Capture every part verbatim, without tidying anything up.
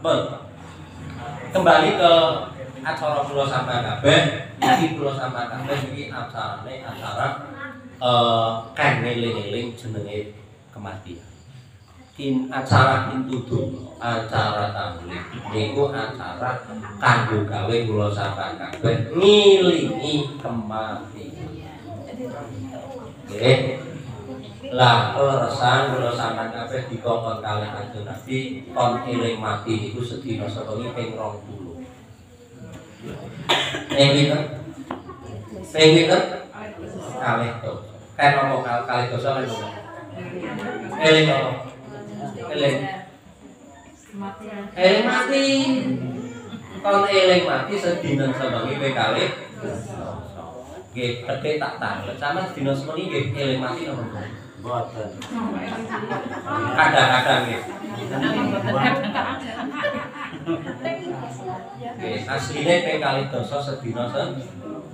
Kembali ke acara kula sampeyan kabeh, iki kula sampeyan kabeh iki acarane acara eh kan ngeling-eling jenenge kematian. Kin acara pintutur, acara tablik niku acara kanggo gawe kula sampeyan kabeh ngilingi kematian. Nggih. Lah leresan kula sampeyan kabeh dikongkon kalih Kanjeng Nabi kon eling mati niku sedina sewengi ping rong puluh. Ping pinten? Ping pinten? Kalih dosa. Kan apa kalih dosa kan lho. Eling apa? Eling. Eling mati. Kon eling mati sedina sewengi ping kalih. Nggih, gede tak tanglet. Sampeyan sedina sewengi nggih eling mati napa mboten? Mboten. Kadang-kadang nggih. Nggih, asline ping kalih dosa sedina sewengi.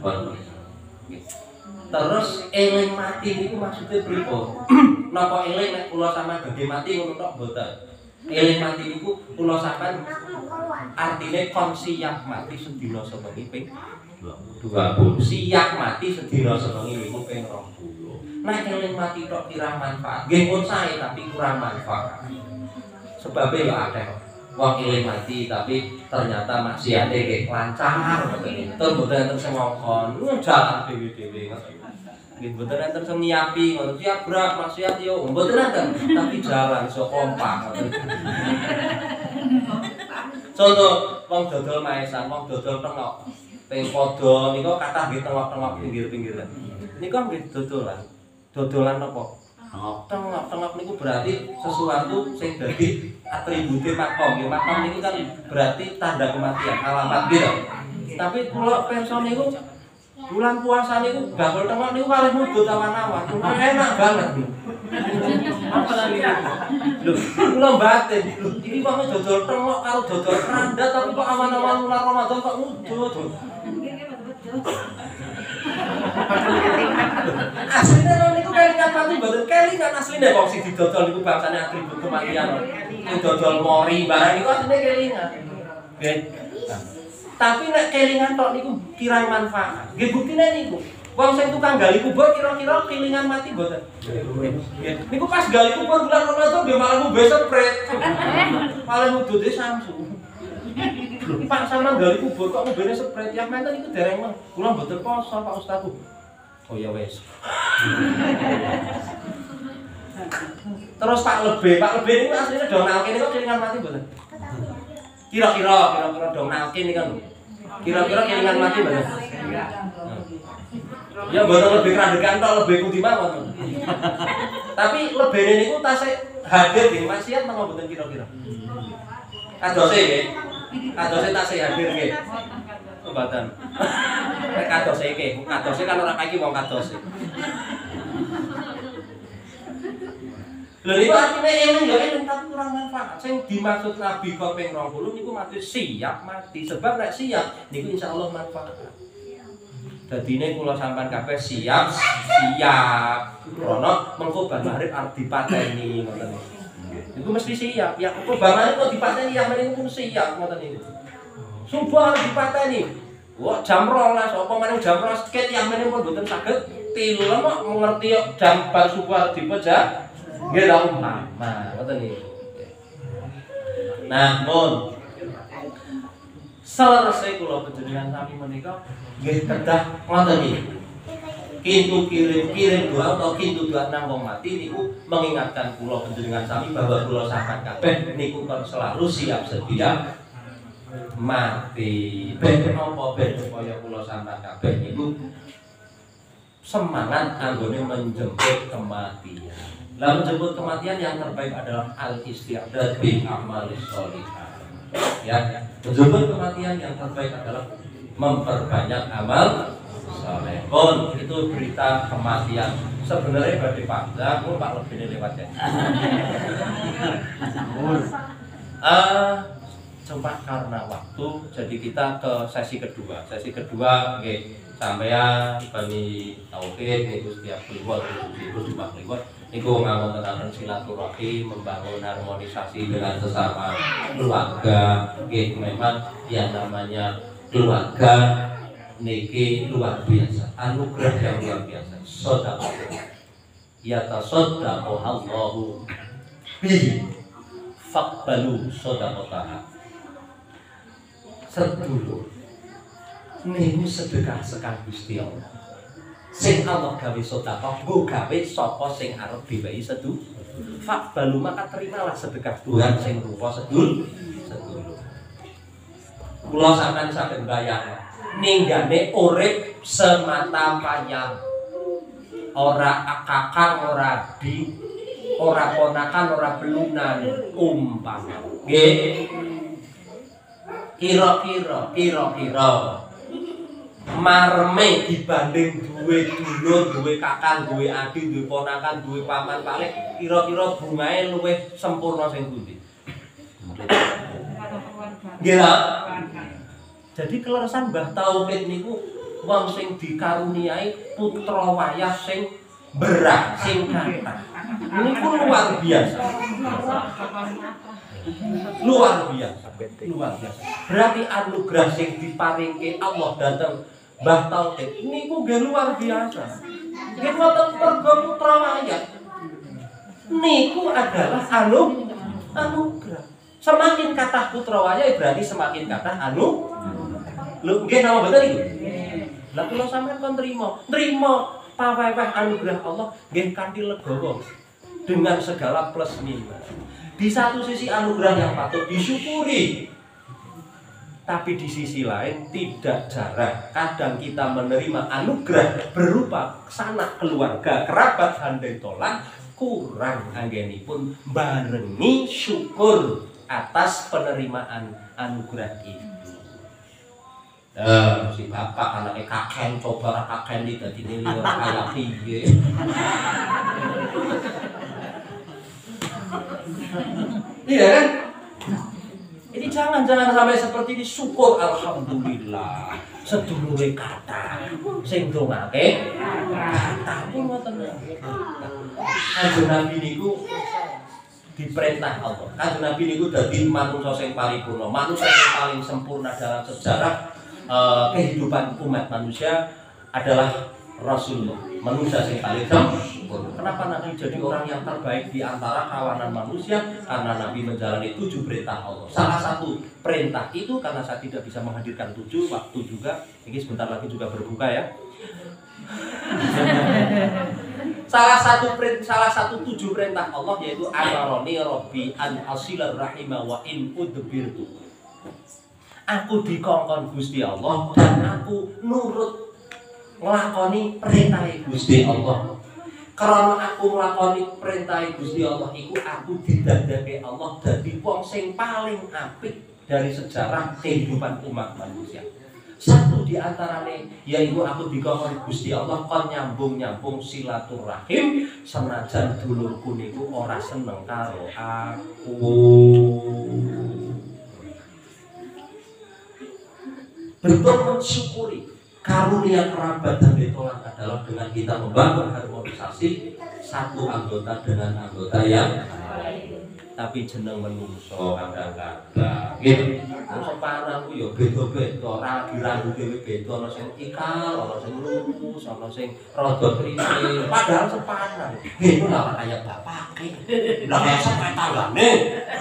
Terus eling mati niku maksude pripun? Napa eling nek kula sampeyan badhe mati ngono tok mboten? Eling mati niku kula sampeyan artine kon siap mati sedina sewengi ping dua puluh. Siap mati sedina sewengi niku ping rong puluh. Nek eling mati tok kirang manfaat. Nggih pun sae tapi kurang manfaat. Sebabe ya akeh kok. Wong eling mati tapi ternyata maksiate nggih lancar ngoten niku. Tur mboten enten sing ngongkon, jalan dhewe-dhewe ngoten. Nggih mboten enten sing nyiapi ngoten. Siap berat maksiat yo mboten enten, tapi jalan iso kompak ngoten. Contoh wong dodol maesan, wong dodol tengok. Ping padha niku kathah nggih tengok-tengok pinggir-pinggiran. Niku nggih dodolan. Dodolan apa? Tengok-tengok niku berarti sesuatu sing dadi atribute makom. Ya makom niku kan berarti tanda kematian, alamat gitu. Tapi kula pension niku bulan puasa niku bakul tengok niku kalih mudhut awan-awan. Enak banget. Apalagi lho, kula batin. Iki kok dodol tengok karo dodol randa tapi kok awan-awan ular Ramadan kok mudhut. Asline niku kelingan mati mboten kelingan asline wong sing didodol niku bangsane atribut kematian. Sing dodol mori barang niku asline kelingan. Nggih. Tapi nek kelingan tok niku kirang manfaat. Nggih buktine niku. Wong sing tukang gali kubur kira-kira kelingan mati mboten? Nggih. Niku pas gali kubur bulan Ramadan nggih malah ngombe sprit. Malah mudute Samsu. Pak sampean gali kubur kok ngombene sprit yang menten iku dereng men. Kula mboten poso Pak Ustaz. Oh ya wis. Terus Pak Lebe, Pak Lebe niku asline dong nalke niku kelingan mati mboten? Kira-kira kira-kira dong nalke niku kan. Kira-kira kelingan mati mboten? Ya mboten lebih krandekan tok lebih kudu mawon. Tapi lebene niku tasih hadir nggih maksiat napa mboten kira-kira? Kadose nggih. Kadose tasih hadir nggih. Mboten. Nek kadose iki, kadose kan ora kaki wong kadose. Lha niku artine eling ya eling tapi kurang manfaat. Sing dimaksud Nabi kok ping rong puluh niku mati siap mati. Sebab nek siap niku insyaallah manfaat. Dadine kula sampean kabeh siap siap. Krana mengko bar magrib arep dipateni ngoten niku. Niku mesti siap. Ya kok bar magrib kok dipateni ya meneh pun siap ngoten niku. Subuh harus dipateni. Wah jam rolas apa meneh jam rolas ket yang meneh pun mboten saged tilem kok ngerti jam bar subuh dipejak. Nggih ta umpama ngoten niku. Nah, mun selesai kula panjenengan sami menika nggih kedah ngoten niku. Kintu kirim-kirim doa atau kintu doa nang wong mati niku mengingatkan kula panjenengan sami bahwa kula sampeyan kabeh niku kon selalu siap sedia mati. Ben apa ben supaya kula sampeyan kabeh niku semangat anggone menjemput kematian. Lah menjemput kematian yang terbaik adalah al-isti'dad bil amalis sholihah. Ya, menjemput kematian yang terbaik adalah memperbanyak amal saleh. Pun itu berita kematian. Sebenarnya badhe panjang, pun Pak lebih lewat ya. Ah, cuma karena waktu, jadi kita ke sesi kedua. Sesi kedua, oke. sampean bani tauhid niku setiap kliwon niku cuma kliwon niku ngangontenaken silaturahim, membangun harmonisasi dengan sesama keluarga. Nggih, memang yang namanya keluarga niki luar biasa, anugerah yang luar biasa. Sedekah yatasaddaqu Allahu bihi faqbalu sedekah. Sedulur niku sedekah sekang Gusti Allah. Sing Allah gawe sedekah, nggo gawe sapa sing arep diwehi sedulur. Faqbalu, maka terimalah sedekah Tuhan sing rupa sedulur. Sedulur. Kula sampeyan saged bayang ninggane urip semata panjang. Ora kakang, ora di, ora ponakan, ora belunan, umpama. Nggih. Kira-kira, kira-kira marme dibanding duwe dulur, duwe kakang, duwe adik, duwe ponakan, duwe paman paling kira-kira bungae luwih sempurna sing pundi? Nggih. Jadi keleresan Mbah Tauhid niku wong sing dikaruniai putra wayah sing berah, sing kathah. Niku luar biasa. Luar biasa. Luar biasa. Berarti anugerah sing diparingke Allah dhateng Mbah Tauhid niku nggih luar biasa. Nggih wonten perga putra wayah. Niku adalah anu anugerah. Semakin kathah putra wayah berarti semakin kathah anu. Lho nggih napa mboten niku? Lah kula sampeyan kon trima, trima paweweh anugerah Allah nggih kanthi legowo dengan segala plus minus. Di satu sisi anugerah yang patut disyukuri, tapi di sisi lain tidak jarang kadang kita menerima anugerah berupa sanak keluarga, kerabat handeng tolak kurang anggenipun barengi syukur atas penerimaan anugerah itu. Eh, si bapak anaknya kakek coba ra kakek iki dadi nilai kaya piye. Iya kan? Ini jangan-jangan sampai seperti ini, syukur alhamdulillah. Sedulure kata sing dongake kata pun ngoten. Kanjeng Nabi niku diperintah Allah. Kanjeng Nabi niku dadi manusia sing paripurna, manusia yang paling sempurna dalam sejarah Uh, kehidupan umat manusia adalah Rasulullah, manusia yang paling sempurna. Kenapa Nabi jadi orang yang terbaik di antara kawanan manusia? Karena Nabi menjalani tujuh perintah Allah. Salah satu perintah itu, karena saya tidak bisa menghadirkan tujuh, waktu juga, ini sebentar lagi juga berbuka ya. Salah satu salah satu tujuh perintah Allah yaitu amaroni Rabbi an asilar rahimah wa in udbirtu. Aku dikongkon Gusti Allah dan aku nurut nglakoni perintah Gusti Allah. Karena aku nglakoni perintah Gusti Allah iku aku didadake Allah dadi wong sing paling apik dari sejarah kehidupan umat manusia. Satu di antarane yaitu aku dikongkon Gusti Allah kon nyambung-nyambung silaturahim senajan dulurku niku ora seneng karo aku. Bentuk mensyukuri karunia kerabat dan ditolak adalah dengan kita membangun harmonisasi satu anggota dengan anggota yang lain. Tapi jeneng menungso kadang-kadang gitu. Sepanang ku ya beda-beda, ora dirandu dhewe beda, ana sing ikal, ana sing lurus, ana sing rada kritik. Padahal sepanang. Iku lah kaya bapake. Lah kaya sampe tanggane.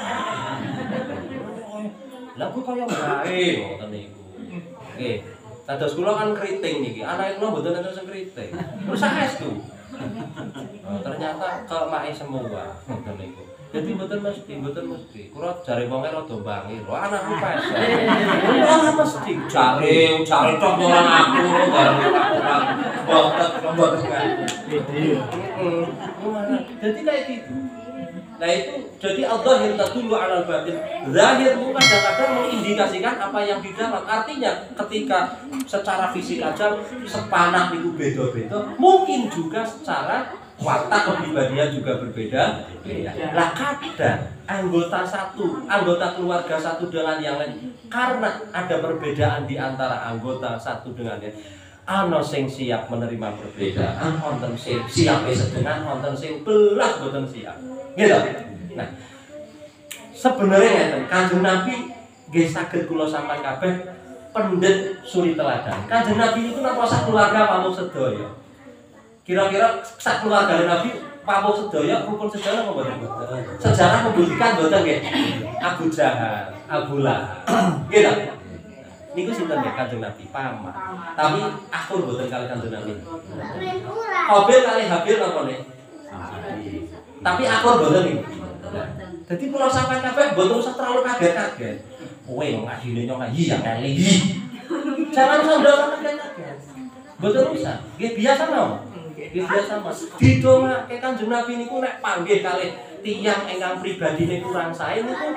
Lah ku kaya bae ngoten niku. Oke, dados kula kan keriting niki. Anake kula mboten enten sing keriting. Terus saestu. Oh, ternyata kelemahe semua ngoten niku. Jadi mboten mesti, mboten mesti. Kula jare wonge rada bangi. Lho anakku pesek. Ora mesti jare, jare tok ora aku, jare aku. Boten, boten. Heeh. Jadi kayak gitu. Nah itu jadi al-zahir tadullu 'alal batin. Zahir itu kadang-kadang mengindikasikan apa yang di dalam. Artinya ketika secara fisik aja sepanah itu beda-beda, mungkin juga secara watak kepribadian juga berbeda. Lah kadang anggota satu, anggota keluarga satu dengan yang lain karena ada perbedaan di antara anggota satu dengan yang lain. ana sing siap menerima perbedaan, wonten sing siap sedengan, wonten sing belas boten siap. Gitu. Nah, sebenarnya ngeten, Kanjeng Nabi nggih saged kula sampeyan kabeh pendet suri teladan. Kanjeng Nabi itu napa sak keluarga pamuk sedaya. Kira-kira sak keluarga Nabi pamuk sedaya rukun sedaya apa mboten? Sejarah membuktikan mboten nggih. Abu Jahal, Abu Lahab. Gitu. Niku sinten nggih Kanjeng Nabi paman. Tapi akur mboten kali Kanjeng Nabi. Qabil kali Habil napa nih? Tapi akur mboten niku. Dadi kula sampeyan kabeh mboten usah terlalu kaget-kaget. Kowe wong adine nyong iya kali. Jangan usah kaget-kaget. Mboten usah. Nggih biasa mawon. Nggih biasa Mas. Didongake Kanjeng Nabi niku nek panggih kalih tiyang ingkang pribadine kurang sae niku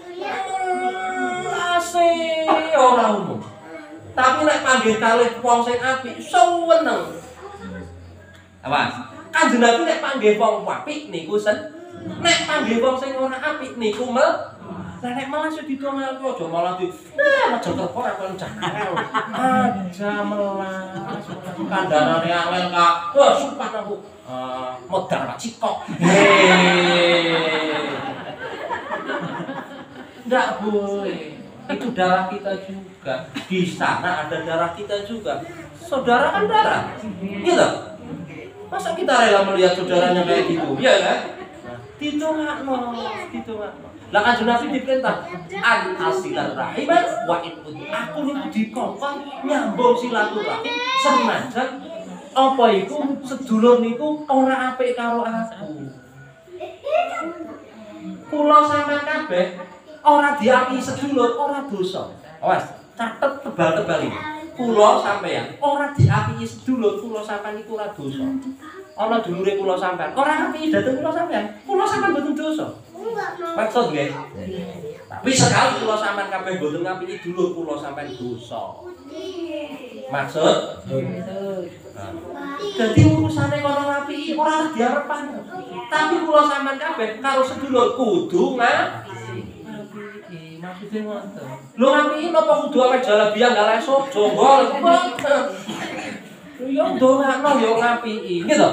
asih ora umum. Tapi nek panggih kalih wong sing apik seneng. Awas, Kanjeng Nabi nek panggih wong apik niku sen. Nek panggih wong sing ora apik niku mel. Lah nek malah sing didongake aja malah di eh aja kerpor apa jangan. Aja melas. Kandhanane angel Kak. Wah, sumpah aku. Eh, modar Pak Cikok. Enggak boleh. Itu darah kita juga. Di sana ada darah kita juga. Saudara kan darah. Gitu. Masa kita rela melihat saudaranya kayak gitu? Iya kan? Ditongakno, ditongakno. Lah Kanjeng Nabi diperintah an asilar rahim wa in aku niku dikongkon nyambung silaturahim senajan apa iku sedulur niku ora apik karo aku. Kula sampeyan kabeh ora diapi sedulur ora dosa. Awas, catet tebal-tebal iki. Kula sampeyan ora diapi sedulur kula sampeyan iku ora dosa. Ana dulure kula sampeyan ora api dhateng kula sampeyan. Kula sampeyan mboten dosa. Maksud nggih. Tapi sekali kula sampeyan kabeh mboten ngapiki dulur kula sampeyan dosa. Maksud? Dadi urusane karo ngapiki ora diarepan. Tapi kula sampeyan kabeh karo sedulur kudu ngapiki. Maksudnya ngoten. Lho ngapiki napa kudu awake jalabian gak leso jonggol. Yo ndongakno yo ngapiki, gitu.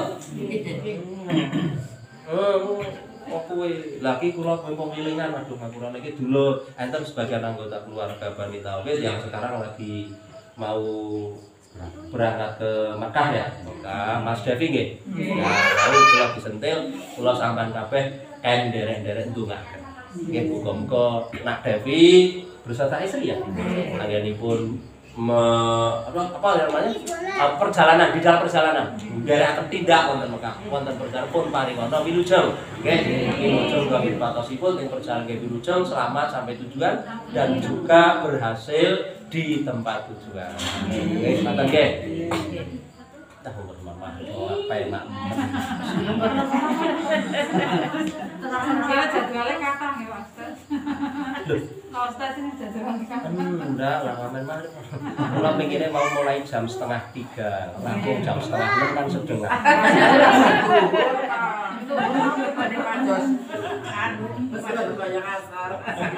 Eh, kok kowe lagi kula pemilingan aduh ngapura niki dulur enten sebagian anggota keluarga Bani Tauhid yang sekarang lagi mau berangkat ke Mekah ya. Mekah Mas Devi nggih. Nah, lalu kula disentil kula sampean kabeh kan derek-derek ndongaken. Nggih muga-muga Nak Devi beserta istri ya. Anggenipun me, apa apa namanya? Perjalanan di dalam perjalanan. Derek ketindak wonten Mekah. Wonten perjalanan pun parikono wilujeng. Nggih, wilujeng kami patosipun ing perjalanan ke wilujeng selamat sampai tujuan dan juga berhasil di tempat tujuan. Nggih, ngoten nggih. Tah umur mama apa enak. Kira jadwalnya kapan ya, Ustaz? Kalau Ustaz ini jadwalnya kapan? Enggak, lah ngamen mah. Kula pengennya mau mulai jam setengah tiga, rampung jam setengah enam kan sedengah. Itu pada panjos. Anu, mesti ada banyak asar.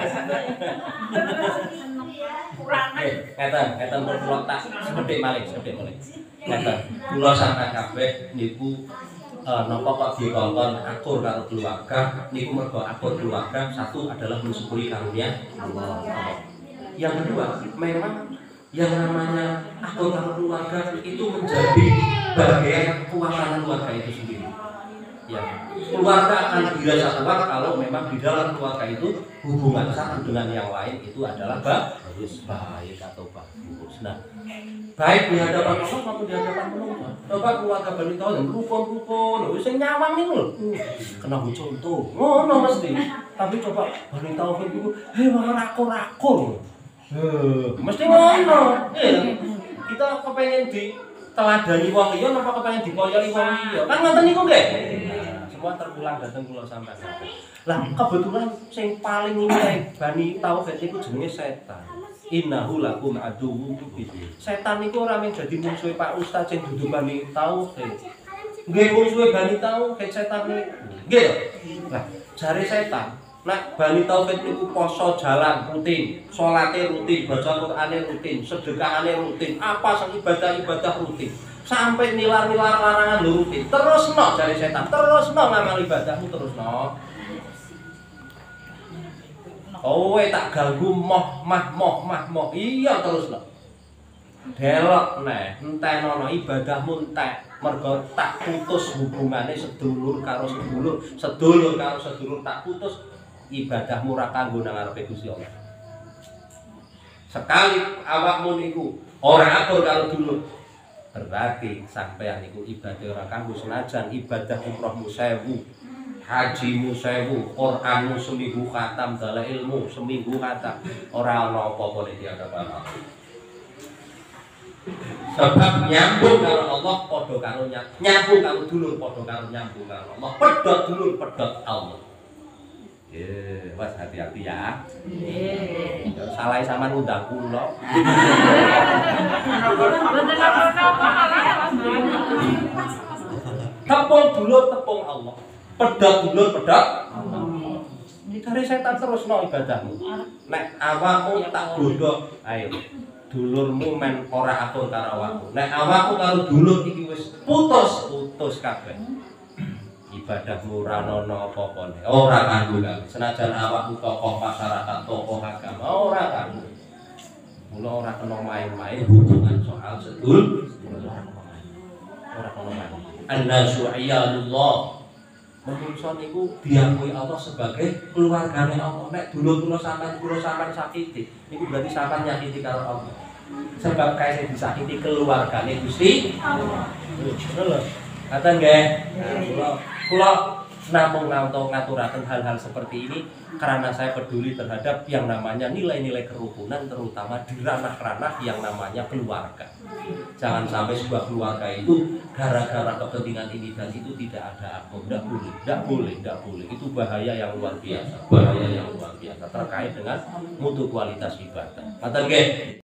Kurang. Eh, ngeten, ngeten kula tak sepedik malih, sepedik malih. Ngeten, kula sampeyan kabeh niku Uh, nopo kok dikongkon akur karo keluarga niku mergo akur keluarga satu adalah mensyukuri karunia Allah. Yang kedua, memang yang namanya akur karo keluarga itu menjadi bagian kekuatan keluarga itu sendiri. Ya, keluarga akan dirasa kuat kalau memang di dalam keluarga itu hubungan satu dengan yang lain itu adalah bagus, baik atau bagus. Nah, baik di hadapan Allah maupun di hadapan manusia. Coba keluarga Bani Tauhid rukun-rukun, wis sing nyawang niku lho. Kena contoh. Ngono mesti. Tapi coba Bani Tauhid iku he rakor-rakor. Heh, mesti ngono. Kita kepengin di teladani wong liya napa kepengin dikoyoni wong liya. Kan ngoten niku nggih. Semua terpulang dateng kula sampeyan. Lah kebetulan sing paling ini Bani Tauhid iku jenenge setan. Innahu lakum aduwwun mubin. Setan niku ora men dadi musuhe Pak Ustaz sing dudu Bani Tauhid. Nggih musuhe Bani Tauhid setan niku. Nggih. Lah jare setan Nek Bani Tauhid niku poso jalan rutin, salate rutin, baca Qur'ane rutin, sedekahane rutin, apa sak ibadah-ibadah rutin. Sampai nilar-nilar larangan rutin. Terusno jare setan, terusno ngamal ibadahmu terusno. Kowe tak ganggu moh mah moh mah moh. Iya terusno. Delok neh, entenono ibadahmu entek. Mergo tak putus hubungane sedulur karo sedulur, sedulur karo sedulur tak putus. Ibadahmu ora kanggo nang ngarepe Gusti Allah. Sekali awakmu niku ora atur karo dulur, berarti sampeyan niku ibadah ora kanggo senajan ibadah umrohmu sewu, hajimu sewu, Qur'anmu seminggu khatam, dalah ilmu seminggu khatam, ora ana apa-apane di hadapan Allah. Sebab nyambung karo Allah padha karo nyambung karo dulur padha karo nyambung karo Allah. Pedhot dulur pedhot Allah. Ye, was hati-hati ya. Nggih. Salah sampean ngundang kula. Tepung dulur tepung Allah. Pedhot dulur pedhot Allah. Dari setan terusno ibadahmu. Nek awakmu tak godhog, ayo. Dulurmu men ora atur karo awakmu. Nek awakmu karo dulur iki wis putus, putus kabeh. Ibadahmu ora ana apa-apane. Ora kanggo kabeh. Senajan awakmu tokoh masyarakat, tokoh agama, ora kanggo. Mula ora kena main-main hubungan soal sedul. Ora kena main. Annasu iyalullah. Menungso niku diakui Allah sebagai keluargane Allah. Nek dulur kula sampean kula sampean sakiti, niku berarti sampean nyakiti karo Allah. Sebab kae sing disakiti keluargane Gusti Allah. Ngono lho. Kata nggih. Kula kula namung ngaturaken hal-hal seperti ini karena saya peduli terhadap yang namanya nilai-nilai kerukunan, terutama di ranah-ranah yang namanya keluarga. Jangan sampai sebuah keluarga itu gara-gara kepentingan ini dan itu tidak ada apa, tidak boleh, tidak boleh, tidak boleh. Itu bahaya yang luar biasa, bahaya yang luar biasa terkait dengan mutu kualitas ibadah. Kata nggih.